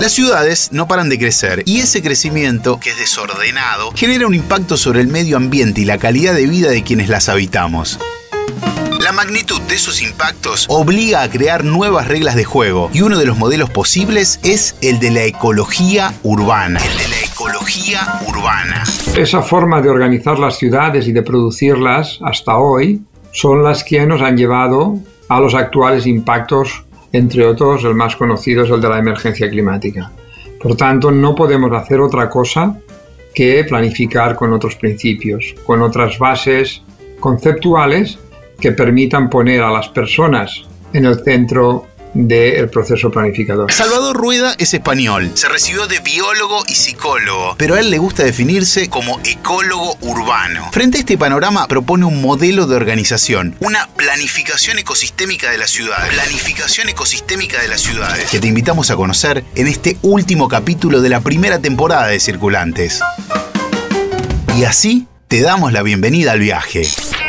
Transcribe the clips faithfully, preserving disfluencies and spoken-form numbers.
Las ciudades no paran de crecer y ese crecimiento, que es desordenado, genera un impacto sobre el medio ambiente y la calidad de vida de quienes las habitamos. La magnitud de esos impactos obliga a crear nuevas reglas de juego y uno de los modelos posibles es el de la ecología urbana. El de la ecología urbana. Esa forma de organizar las ciudades y de producirlas hasta hoy son las que nos han llevado a los actuales impactos, entre otros el más conocido es el de la emergencia climática. Por tanto, no podemos hacer otra cosa que planificar con otros principios, con otras bases conceptuales que permitan poner a las personas en el centro del proceso planificador. Salvador Rueda es español, se recibió de biólogo y psicólogo, pero a él le gusta definirse como ecólogo urbano. Frente a este panorama propone un modelo de organización, una planificación ecosistémica de las ciudades. Planificación ecosistémica de las ciudades, que te invitamos a conocer en este último capítulo de la primera temporada de Circulantes. Y así te damos la bienvenida al viaje.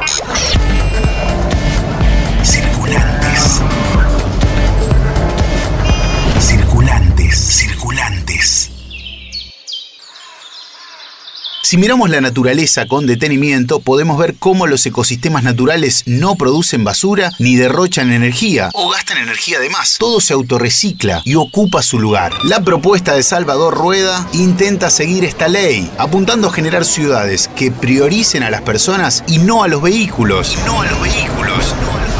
Circulantes. Circulantes. Circulantes. Si miramos la naturaleza con detenimiento, podemos ver cómo los ecosistemas naturales no producen basura ni derrochan energía o gastan energía de más. Todo se autorrecicla y ocupa su lugar. La propuesta de Salvador Rueda intenta seguir esta ley, apuntando a generar ciudades que prioricen a las personas y no a los vehículos. Y no a los vehículos. No a los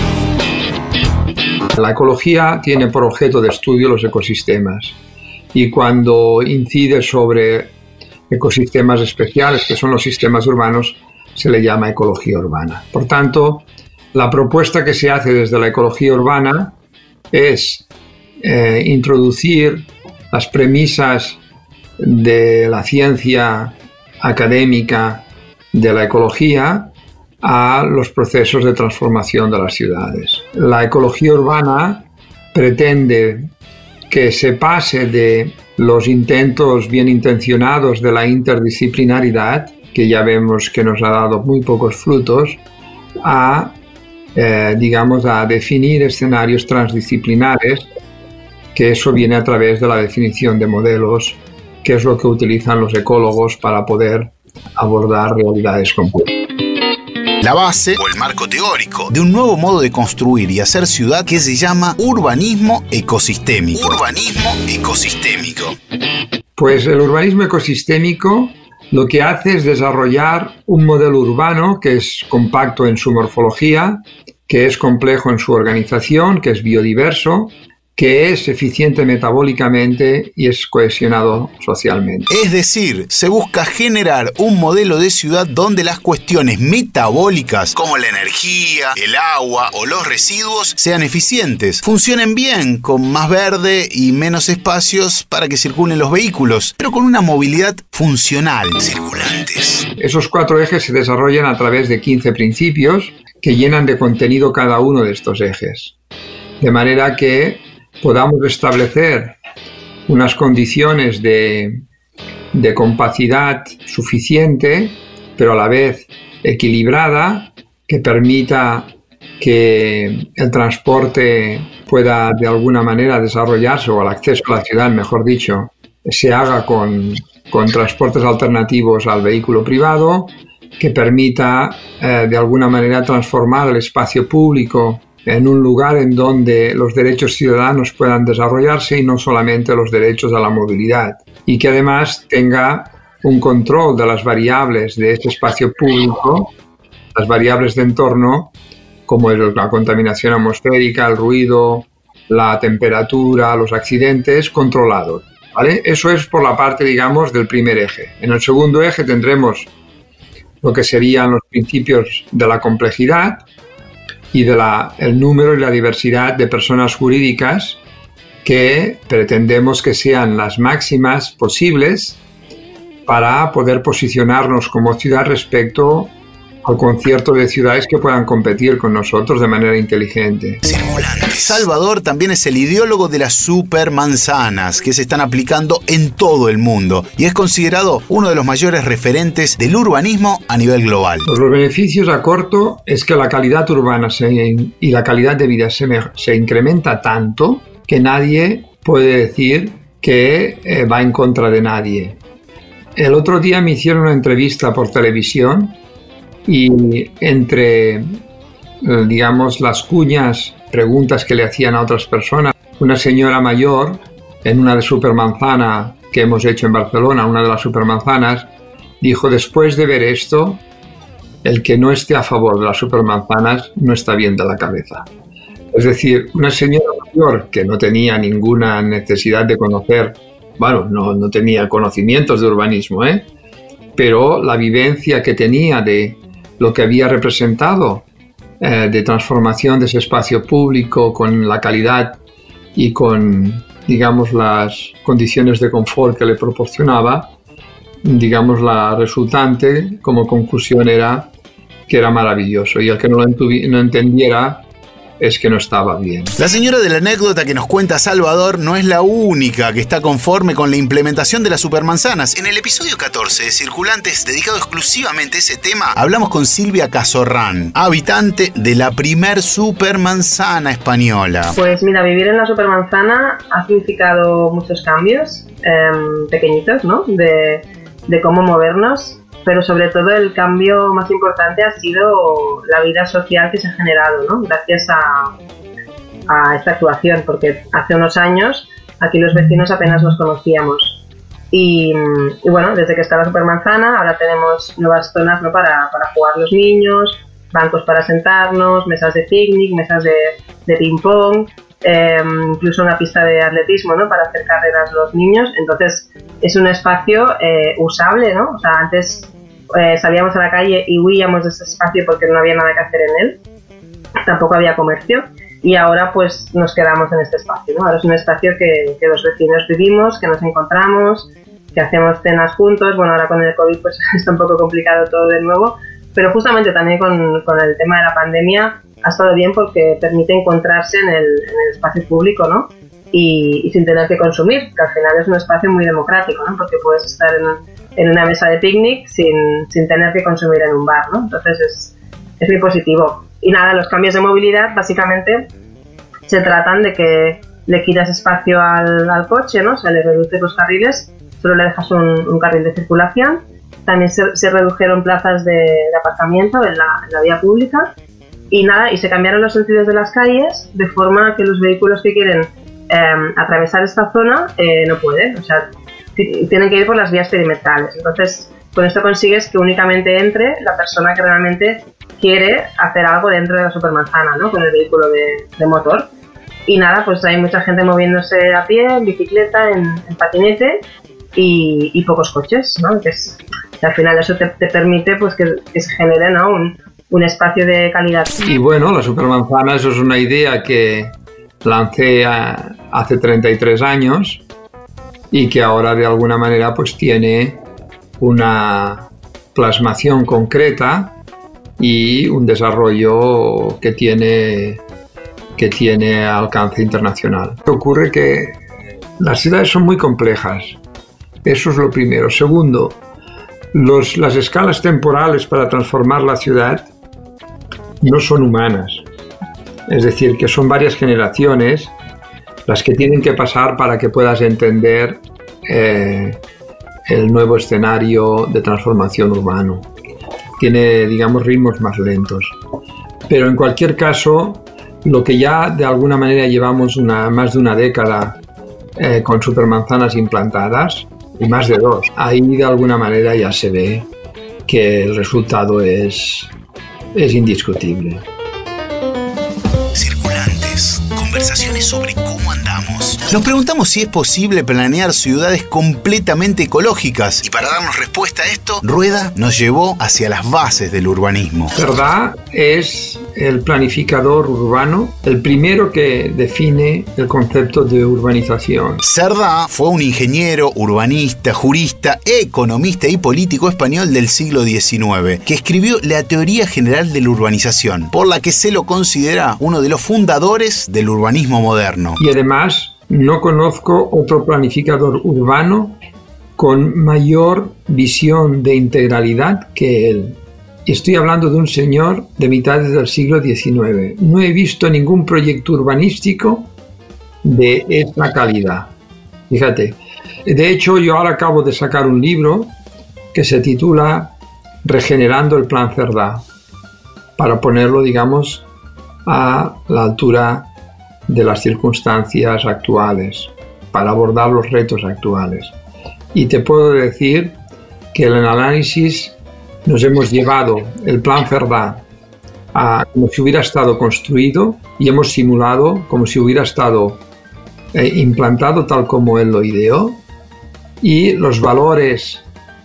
vehículos. La ecología tiene por objeto de estudio los ecosistemas y cuando incide sobre ecosistemas especiales, que son los sistemas urbanos, se le llama ecología urbana. Por tanto, la propuesta que se hace desde la ecología urbana es eh, introducir las premisas de la ciencia académica de la ecología a los procesos de transformación de las ciudades. La ecología urbana pretende que se pase de los intentos bien intencionados de la interdisciplinaridad, que ya vemos que nos ha dado muy pocos frutos, a, eh, digamos, a definir escenarios transdisciplinares, que eso viene a través de la definición de modelos, que es lo que utilizan los ecólogos para poder abordar realidades complejas. La base o el marco teórico de un nuevo modo de construir y hacer ciudad que se llama urbanismo ecosistémico. Urbanismo ecosistémico. Pues el urbanismo ecosistémico lo que hace es desarrollar un modelo urbano que es compacto en su morfología, que es complejo en su organización, que es biodiverso, que es eficiente metabólicamente y es cohesionado socialmente. Es decir, se busca generar un modelo de ciudad donde las cuestiones metabólicas, como la energía, el agua o los residuos, sean eficientes, funcionen bien, con más verde y menos espacios para que circulen los vehículos, pero con una movilidad funcional. Circulantes. Esos cuatro ejes se desarrollan a través de quince principios que llenan de contenido cada uno de estos ejes. De manera que podamos establecer unas condiciones de, de compacidad suficiente, pero a la vez equilibrada, que permita que el transporte pueda de alguna manera desarrollarse, o el acceso a la ciudad, mejor dicho, se haga con, con transportes alternativos al vehículo privado, que permita eh, de alguna manera transformar el espacio público en un lugar en donde los derechos ciudadanos puedan desarrollarse y no solamente los derechos a la movilidad, y que además tenga un control de las variables de ese espacio público, las variables de entorno, como es la contaminación atmosférica, el ruido, la temperatura, los accidentes, controlados, ¿vale? Eso es por la parte, digamos, del primer eje. En el segundo eje tendremos lo que serían los principios de la complejidad y del número y la diversidad de personas jurídicas que pretendemos que sean las máximas posibles para poder posicionarnos como ciudad respecto al concierto de ciudades que puedan competir con nosotros de manera inteligente. Salvador también es el ideólogo de las supermanzanas que se están aplicando en todo el mundo y es considerado uno de los mayores referentes del urbanismo a nivel global. Pues los beneficios a corto es que la calidad urbana se, y la calidad de vida se, me, se incrementa tanto que nadie puede decir que eh, va en contra de nadie. El otro día me hicieron una entrevista por televisión y entre, eh, digamos, las cuñas, preguntas que le hacían a otras personas, una señora mayor en una de Supermanzana que hemos hecho en Barcelona, una de las Supermanzanas, dijo: después de ver esto, el que no esté a favor de las supermanzanas no está bien de la cabeza. Es decir, una señora mayor que no tenía ninguna necesidad de conocer, bueno, no, no tenía conocimientos de urbanismo, ¿eh? pero la vivencia que tenía de lo que había representado eh, de transformación de ese espacio público con la calidad y con, digamos, las condiciones de confort que le proporcionaba, digamos, la resultante como conclusión era que era maravilloso, y el que no lo no entendiera es que no estaba bien. La señora de la anécdota que nos cuenta Salvador no es la única que está conforme con la implementación de las supermanzanas. En el episodio catorce de Circulantes, dedicado exclusivamente a ese tema, hablamos con Silvia Cazorrán, habitante de la primer supermanzana española. Pues mira, vivir en la supermanzana ha significado muchos cambios, eh, pequeñitos, ¿no? De, de cómo movernos. Pero sobre todo el cambio más importante ha sido la vida social que se ha generado, ¿no? Gracias a, a esta actuación, porque hace unos años aquí los vecinos apenas nos conocíamos. Y, y bueno, desde que está la supermanzana ahora tenemos nuevas zonas, ¿no? para, para jugar los niños, bancos para sentarnos, mesas de picnic, mesas de, de ping-pong, eh, incluso una pista de atletismo, ¿no? para hacer carreras los niños. Entonces es un espacio eh, usable, ¿no? O sea, antes eh, salíamos a la calle y huíamos de ese espacio porque no había nada que hacer en él, tampoco había comercio, y ahora pues nos quedamos en este espacio, ¿no? Ahora es un espacio que, que los vecinos vivimos, que nos encontramos, que hacemos cenas juntos. Bueno, ahora con el COVID pues está un poco complicado todo de nuevo, pero justamente también con, con el tema de la pandemia ha estado bien porque permite encontrarse en el, en el espacio público, ¿no? Y, y sin tener que consumir, que al final es un espacio muy democrático, ¿no? Porque puedes estar en, en una mesa de picnic sin, sin tener que consumir en un bar, ¿no? Entonces es, es muy positivo. Y nada, los cambios de movilidad básicamente se tratan de que le quitas espacio al, al coche, ¿no? O sea, le reduces los carriles, solo le dejas un, un carril de circulación. También se, se redujeron plazas de, de aparcamiento en la, en la vía pública. Y nada, y se cambiaron los sentidos de las calles de forma que los vehículos que quieren eh, atravesar esta zona eh, no pueden. O sea, t- tienen que ir por las vías perimetrales. Entonces, con esto consigues que únicamente entre la persona que realmente quiere hacer algo dentro de la supermanzana, ¿no? Con el vehículo de, de motor. Y nada, pues hay mucha gente moviéndose a pie, en bicicleta, en, en patinete y, y pocos coches, ¿no? Que es, que al final eso te, te permite pues que, que se genere, ¿no? un, un espacio de calidad. Y bueno, la supermanzana, eso es una idea que lancé a, hace treinta y tres años y que ahora de alguna manera pues tiene una plasmación concreta y un desarrollo que tiene, que tiene alcance internacional. Ocurre que las ciudades son muy complejas, eso es lo primero. Segundo, los, las escalas temporales para transformar la ciudad no son humanas, es decir, que son varias generaciones las que tienen que pasar para que puedas entender eh, el nuevo escenario de transformación urbano. Tiene, digamos, ritmos más lentos. Pero en cualquier caso, lo que ya de alguna manera llevamos una, más de una década eh, con supermanzanas implantadas, y más de dos, ahí de alguna manera ya se ve que el resultado es, es indiscutible. Circulantes, conversaciones sobre cómo andamos. Nos preguntamos si es posible planear ciudades completamente ecológicas, y para darnos respuesta a esto, Rueda nos llevó hacia las bases del urbanismo. Cerdá es el planificador urbano, el primero que define el concepto de urbanización. Cerdá fue un ingeniero, urbanista, jurista, economista y político español del siglo diecinueve, que escribió la Teoría General de la Urbanización, por la que se lo considera uno de los fundadores del urbanismo moderno. Y además, no conozco otro planificador urbano con mayor visión de integralidad que él. Estoy hablando de un señor de mitades del siglo diecinueve. No he visto ningún proyecto urbanístico de esta calidad. Fíjate. De hecho, yo ahora acabo de sacar un libro que se titula Regenerando el Plan Cerdá, para ponerlo, digamos, a la altura de las circunstancias actuales, para abordar los retos actuales. Y te puedo decir que en el análisis nos hemos llevado el Plan Cerdá a como si hubiera estado construido y hemos simulado como si hubiera estado eh, implantado tal como él lo ideó, y los valores,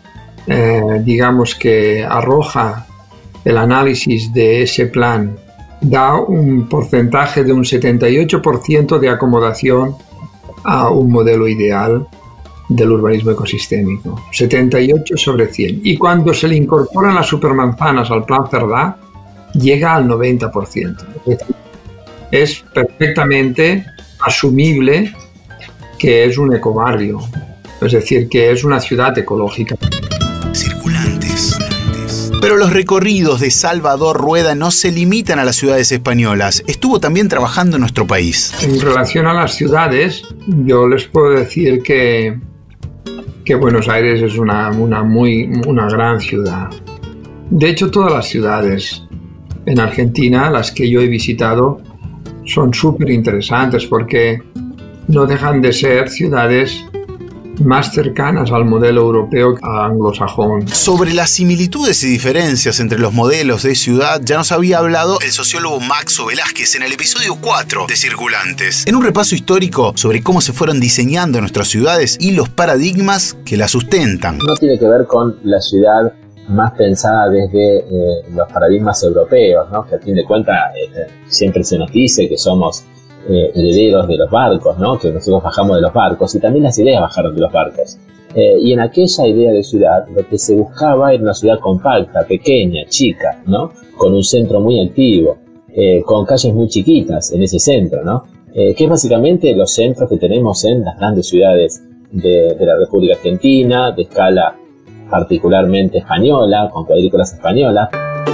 eh, digamos, que arroja el análisis de ese plan da un porcentaje de un setenta y ocho por ciento de acomodación a un modelo ideal del urbanismo ecosistémico, setenta y ocho sobre cien. Y cuando se le incorporan las supermanzanas al Plan Cerdá, llega al noventa por ciento. Es decir, es perfectamente asumible que es un ecobarrio, es decir, que es una ciudad ecológica. Circulantes. Pero los recorridos de Salvador Rueda no se limitan a las ciudades españolas. Estuvo también trabajando en nuestro país. En relación a las ciudades, yo les puedo decir que, que Buenos Aires es una, una, muy, una gran ciudad. De hecho, todas las ciudades en Argentina, las que yo he visitado, son súper interesantes porque no dejan de ser ciudades más cercanas al modelo europeo anglosajón. Sobre las similitudes y diferencias entre los modelos de ciudad ya nos había hablado el sociólogo Maxo Velázquez en el episodio cuatro de Circulantes, en un repaso histórico sobre cómo se fueron diseñando nuestras ciudades y los paradigmas que las sustentan. No tiene que ver con la ciudad más pensada desde eh, los paradigmas europeos, ¿no? Que a fin de cuentas eh, siempre se nos dice que somos Eh, herederos de los barcos, ¿no? Que nosotros bajamos de los barcos, y también las ideas bajaron de los barcos. Eh, y en aquella idea de ciudad, lo que se buscaba era una ciudad compacta, pequeña, chica, ¿no? Con un centro muy activo, eh, con calles muy chiquitas en ese centro, ¿no? Eh, que es básicamente los centros que tenemos en las grandes ciudades de, de la República Argentina, de escala particularmente española, con cuadrículas españolas.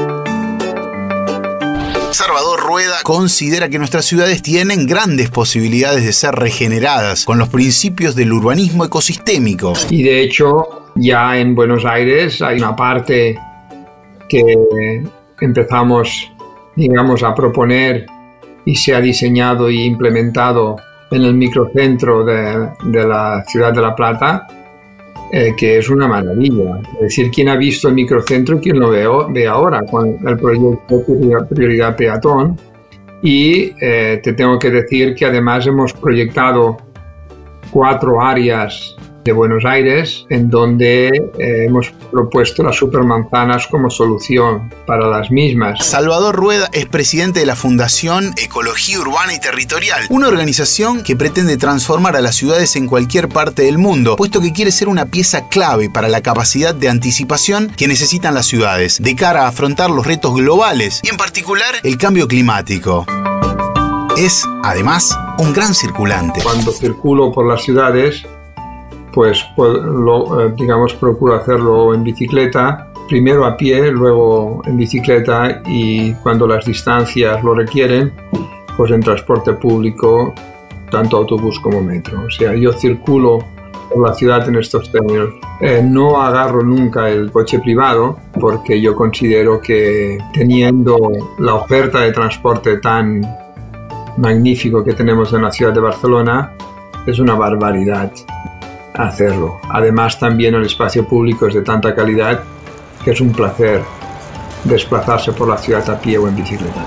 Salvador Rueda considera que nuestras ciudades tienen grandes posibilidades de ser regeneradas con los principios del urbanismo ecosistémico. Y de hecho, ya en Buenos Aires hay una parte que empezamos, digamos, a proponer y se ha diseñado y implementado en el microcentro de, de la ciudad de La Plata, Eh, que es una maravilla. Es decir, quien ha visto el microcentro, quien lo ve, ve ahora con el proyecto Prioridad Peatón. Y eh, te tengo que decir que además hemos proyectado cuatro áreas de Buenos Aires en donde eh, hemos propuesto las supermanzanas como solución para las mismas. Salvador Rueda es presidente de la Fundación Ecología Urbana y Territorial, una organización que pretende transformar a las ciudades en cualquier parte del mundo, puesto que quiere ser una pieza clave para la capacidad de anticipación que necesitan las ciudades de cara a afrontar los retos globales y en particular el cambio climático. Es, además, un gran circulante. Cuando circulo por las ciudades, pues, lo, digamos, procuro hacerlo en bicicleta, primero a pie, luego en bicicleta, y cuando las distancias lo requieren, pues en transporte público, tanto autobús como metro. O sea, yo circulo por la ciudad en estos términos. Eh, no agarro nunca el coche privado porque yo considero que teniendo la oferta de transporte tan magnífico que tenemos en la ciudad de Barcelona, es una barbaridad hacerlo. Además, también el espacio público es de tanta calidad que es un placer desplazarse por la ciudad a pie o en bicicleta.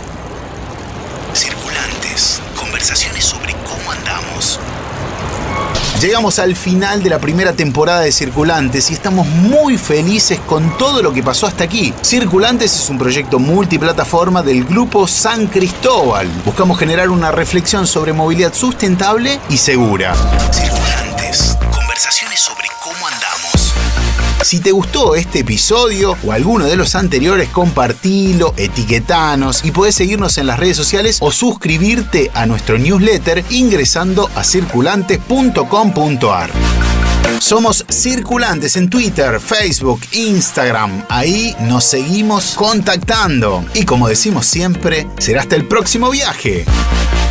Circulantes, conversaciones sobre cómo andamos. Llegamos al final de la primera temporada de Circulantes y estamos muy felices con todo lo que pasó hasta aquí. Circulantes es un proyecto multiplataforma del grupo San Cristóbal. Buscamos generar una reflexión sobre movilidad sustentable y segura. Circulantes, conversaciones sobre cómo andamos. Si te gustó este episodio o alguno de los anteriores, compartilo, etiquetanos y podés seguirnos en las redes sociales o suscribirte a nuestro newsletter ingresando a circulantes punto com punto ar. Somos Circulantes en Twitter, Facebook, Instagram. Ahí nos seguimos contactando. Y como decimos siempre, será hasta el próximo viaje.